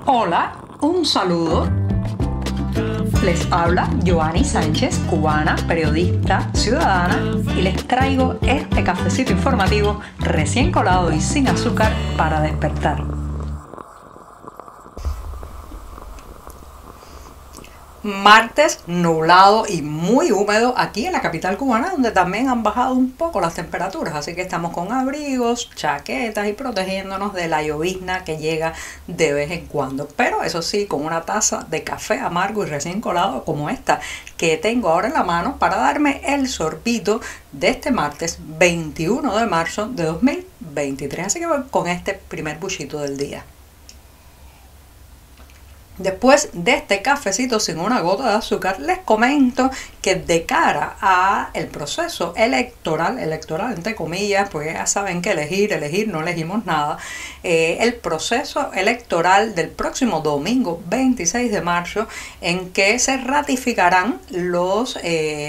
Hola, un saludo. Les habla Joanny Sánchez, cubana, periodista, ciudadana, y les traigo este cafecito informativo recién colado y sin azúcar para despertar. Martes nublado y muy húmedo aquí en la capital cubana, donde también han bajado un poco las temperaturas, así que estamos con abrigos, chaquetas y protegiéndonos de la llovizna que llega de vez en cuando, pero eso sí, con una taza de café amargo y recién colado como esta que tengo ahora en la mano para darme el sorbito de este martes 21 de marzo de 2023, así que voy con este primer buchito del día. Después de este cafecito sin una gota de azúcar, les comento que de cara a el proceso electoral entre comillas, pues ya saben que elegir, no elegimos nada, el proceso electoral del próximo domingo 26 de marzo, en que se ratificarán los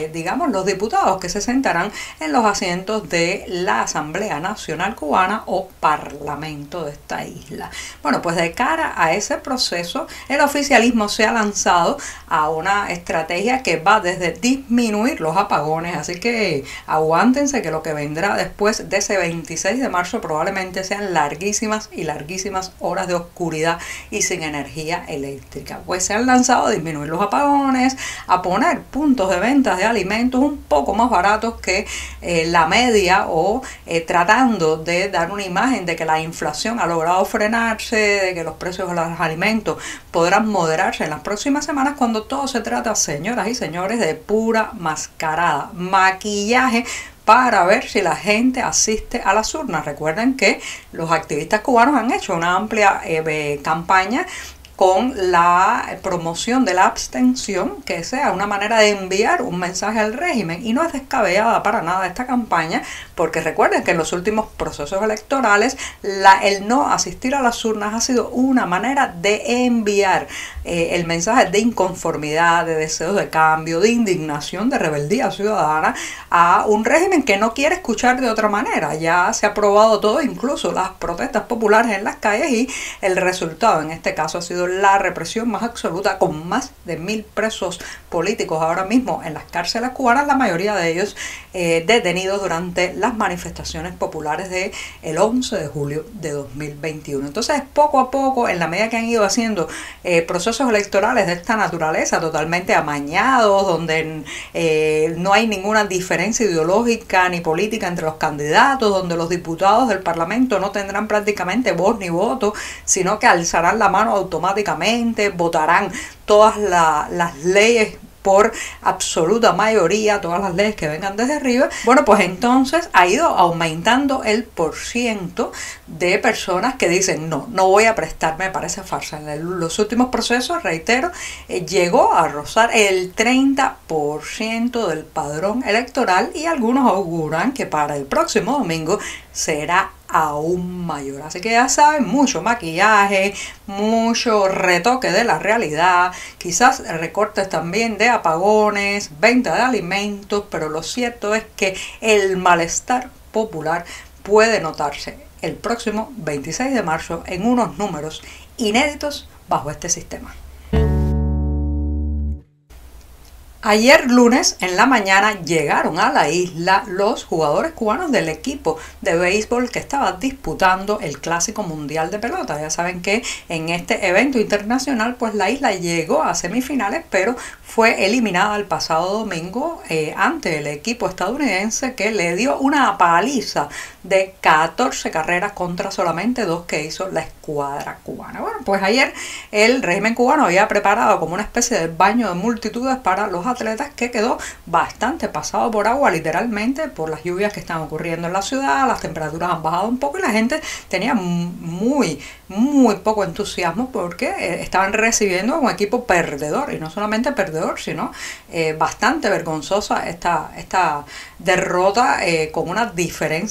diputados que se sentarán en los asientos de la Asamblea Nacional Cubana o Parlamento de esta isla. Bueno, pues de cara a ese proceso, el oficialismo se ha lanzado a una estrategia que va desde disminuir los apagones, así que aguántense que lo que vendrá después de ese 26 de marzo probablemente sean larguísimas horas de oscuridad y sin energía eléctrica. Pues se han lanzado a disminuir los apagones, a poner puntos de ventas de alimentos un poco más baratos que la media o tratando de dar una imagen de que la inflación ha logrado frenarse, de que los precios de los alimentos podrán moderarse en las próximas semanas, cuando todo se trata, señoras y señores, de pura mascarada, maquillaje para ver si la gente asiste a las urnas. Recuerden que los activistas cubanos han hecho una amplia campaña con la promoción de la abstención, que sea una manera de enviar un mensaje al régimen, y no es descabellada para nada esta campaña, porque recuerden que en los últimos procesos electorales el no asistir a las urnas ha sido una manera de enviar el mensaje de inconformidad, de deseo de cambio, de indignación, de rebeldía ciudadana a un régimen que no quiere escuchar de otra manera. Ya se ha probado todo, incluso las protestas populares en las calles, y el resultado en este caso ha sido la represión más absoluta, con más de 1000 presos políticos ahora mismo en las cárceles cubanas, la mayoría de ellos detenidos durante las manifestaciones populares del 11 de julio de 2021. Entonces, poco a poco, en la medida que han ido haciendo procesos electorales de esta naturaleza, totalmente amañados, donde no hay ninguna diferencia ideológica ni política entre los candidatos, donde los diputados del Parlamento no tendrán prácticamente voz ni voto, sino que alzarán la mano automáticamente, votarán todas las leyes por absoluta mayoría, todas las leyes que vengan desde arriba. Bueno, pues entonces ha ido aumentando el porciento de personas que dicen no voy a prestarme para esa farsa. En los últimos procesos, reitero, llegó a rozar el 30% del padrón electoral, y algunos auguran que para el próximo domingo será aún mayor. Así que ya saben, mucho maquillaje, mucho retoque de la realidad, quizás recortes también de apagones, venta de alimentos, pero lo cierto es que el malestar popular puede notarse el próximo 26 de marzo en unos números inéditos bajo este sistema. Ayer lunes en la mañana llegaron a la isla los jugadores cubanos del equipo de béisbol que estaba disputando el Clásico Mundial de Pelota. Ya saben que en este evento internacional, pues la isla llegó a semifinales, pero fue eliminada el pasado domingo ante el equipo estadounidense, que le dio una paliza de 14 carreras contra solamente 2 que hizo la escuadra cubana. Bueno, pues ayer el régimen cubano había preparado como una especie de baño de multitudes para los atletas, que quedó bastante pasado por agua, literalmente, por las lluvias que están ocurriendo en la ciudad. Las temperaturas han bajado un poco y la gente tenía muy poco entusiasmo, porque estaban recibiendo a un equipo perdedor, y no solamente perdedor, sino bastante vergonzosa esta derrota, con una diferencia de carrera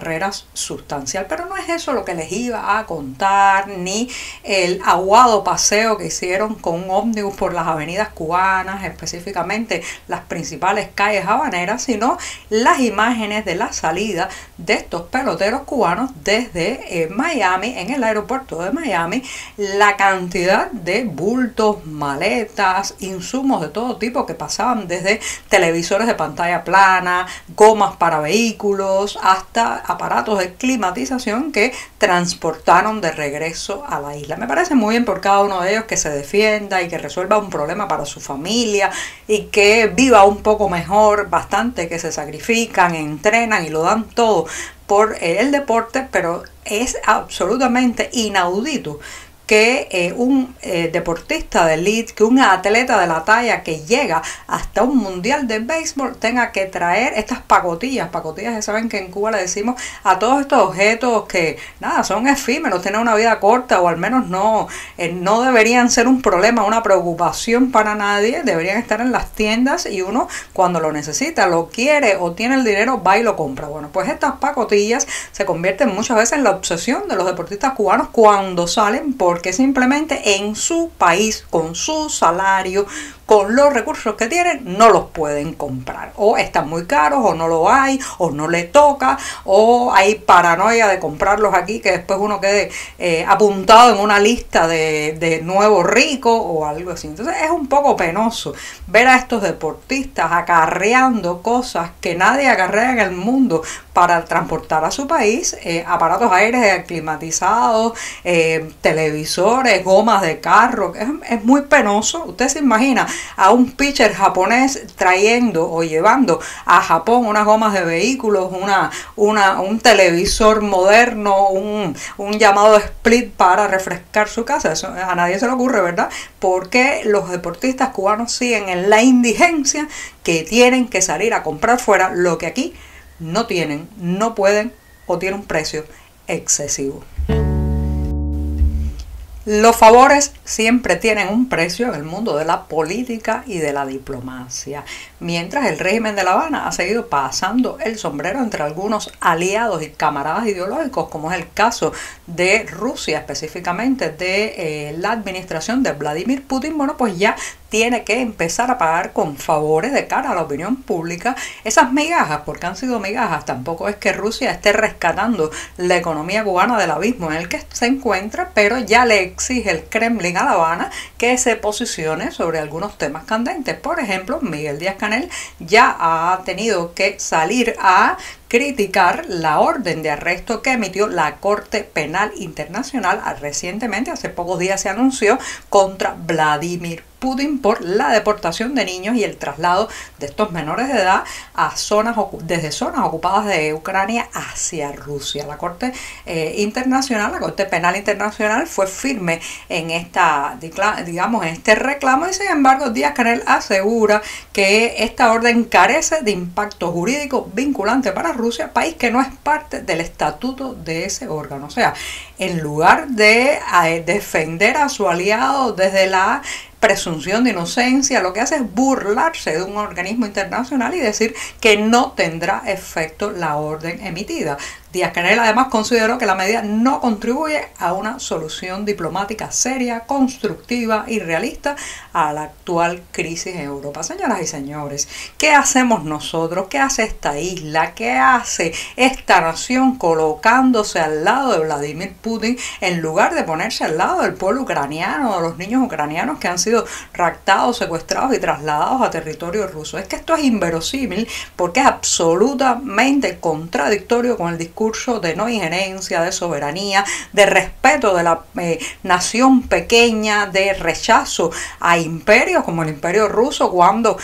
barreras sustancial. Pero no es eso lo que les iba a contar, ni el aguado paseo que hicieron con un ómnibus por las avenidas cubanas, específicamente las principales calles habaneras, sino las imágenes de la salida de estos peloteros cubanos desde Miami, en el aeropuerto de Miami, la cantidad de bultos, maletas, insumos de todo tipo que pasaban desde televisores de pantalla plana, gomas para vehículos, hasta aparatos de climatización que transportaron de regreso a la isla. Me parece muy bien por cada uno de ellos que se defienda y que resuelva un problema para su familia y que viva un poco mejor, bastante que se sacrifican, entrenan y lo dan todo por el deporte, pero es absolutamente inaudito que un deportista de elite, que un atleta de la talla que llega hasta un mundial de béisbol tenga que traer estas pacotillas ya saben que en Cuba le decimos a todos estos objetos que nada, son efímeros, tienen una vida corta o al menos no deberían ser un problema, una preocupación para nadie, deberían estar en las tiendas y uno cuando lo necesita, lo quiere o tiene el dinero, va y lo compra. Bueno, pues estas pacotillas se convierten muchas veces en la obsesión de los deportistas cubanos cuando salen porque simplemente en su país, con su salario, con los recursos que tienen, no los pueden comprar. O están muy caros, o no lo hay, o no le toca, o hay paranoia de comprarlos aquí, que después uno quede apuntado en una lista de nuevo rico o algo así. Entonces es un poco penoso ver a estos deportistas acarreando cosas que nadie acarrea en el mundo para transportar a su país, aparatos aéreos climatizados, televisores, gomas de carro. Es muy penoso. Usted se imagina a un pitcher japonés trayendo o llevando a Japón unas gomas de vehículos, un televisor moderno, un llamado split para refrescar su casa. Eso a nadie se le ocurre, ¿verdad? Porque los deportistas cubanos siguen en la indigencia que tienen que salir a comprar fuera lo que aquí no tienen, no pueden o tiene un precio excesivo. Los favores siempre tienen un precio en el mundo de la política y de la diplomacia, mientras el régimen de La Habana ha seguido pasando el sombrero entre algunos aliados y camaradas ideológicos, como es el caso de Rusia, específicamente de la administración de Vladimir Putin. Bueno, pues ya tiene que empezar a pagar con favores de cara a la opinión pública esas migajas, porque han sido migajas. Tampoco es que Rusia esté rescatando la economía cubana del abismo en el que se encuentra, pero ya le exige el Kremlin a La Habana que se posicione sobre algunos temas candentes. Por ejemplo, Miguel Díaz-Canel ya ha tenido que salir a criticar la orden de arresto que emitió la Corte Penal Internacional recientemente, hace pocos días se anunció, contra Vladimir Putin por la deportación de niños y el traslado de estos menores de edad a desde zonas ocupadas de Ucrania hacia Rusia. La Corte Internacional, la Corte Penal Internacional fue firme en en este reclamo y sin embargo Díaz-Canel asegura que esta orden carece de impacto jurídico vinculante para Rusia, país que no es parte del estatuto de ese órgano. O sea, en lugar de defender a su aliado desde la presunción de inocencia, lo que hace es burlarse de un organismo internacional y decir que no tendrá efecto la orden emitida. Díaz-Canel además consideró que la medida no contribuye a una solución diplomática seria, constructiva y realista a la actual crisis en Europa. Señoras y señores, ¿qué hacemos nosotros? ¿Qué hace esta isla? ¿Qué hace esta nación colocándose al lado de Vladimir Putin en lugar de ponerse al lado del pueblo ucraniano, de los niños ucranianos que han sido raptados, secuestrados y trasladados a territorio ruso? Es que esto es inverosímil porque es absolutamente contradictorio con el discurso de no injerencia, de soberanía, de respeto de la nación pequeña, de rechazo a imperios como el imperio ruso cuando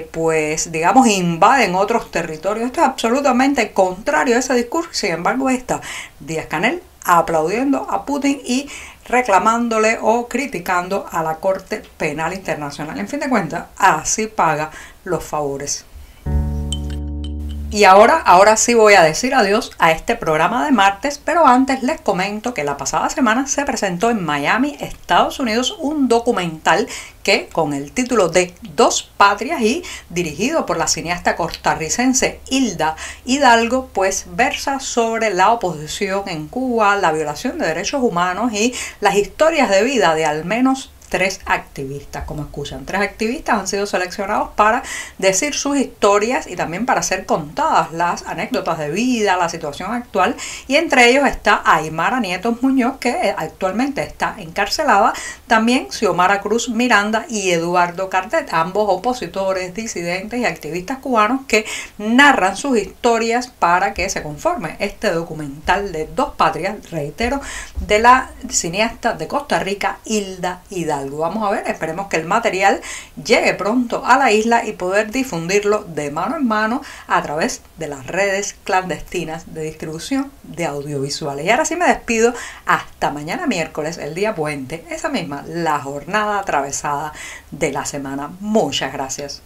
invaden otros territorios. Esto es absolutamente contrario a ese discurso. Sin embargo, está Díaz-Canel aplaudiendo a Putin y reclamándole o criticando a la Corte Penal Internacional. En fin de cuentas, así paga los favores. Y ahora sí voy a decir adiós a este programa de martes, pero antes les comento que la pasada semana se presentó en Miami, Estados Unidos, un documental que con el título de Dos Patrias y dirigido por la cineasta costarricense Hilda Hidalgo, pues versa sobre la oposición en Cuba, la violación de derechos humanos y las historias de vida de al menos 3 activistas. Como escuchan, 3 activistas han sido seleccionados para decir sus historias y también para ser contadas las anécdotas de vida, la situación actual, y entre ellos está Aymara Nietos Muñoz, que actualmente está encarcelada, también Xiomara Cruz Miranda y Eduardo Cardet, ambos opositores, disidentes y activistas cubanos que narran sus historias para que se conforme este documental de Dos Patrias, reitero, de la cineasta de Costa Rica Hilda Hidalgo. Vamos a ver, esperemos que el material llegue pronto a la isla y poder difundirlo de mano en mano a través de las redes clandestinas de distribución de audiovisuales. Y ahora sí me despido hasta mañana miércoles, el día puente, esa misma, la jornada atravesada de la semana. Muchas gracias.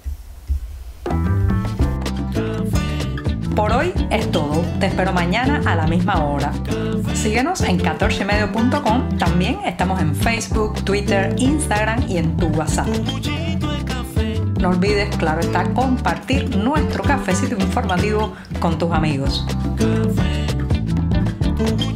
Por hoy es todo. Te espero mañana a la misma hora. Síguenos en 14medio.com. También estamos en Facebook, Twitter, Instagram y en tu WhatsApp. No olvides, claro está, compartir nuestro cafecito informativo con tus amigos.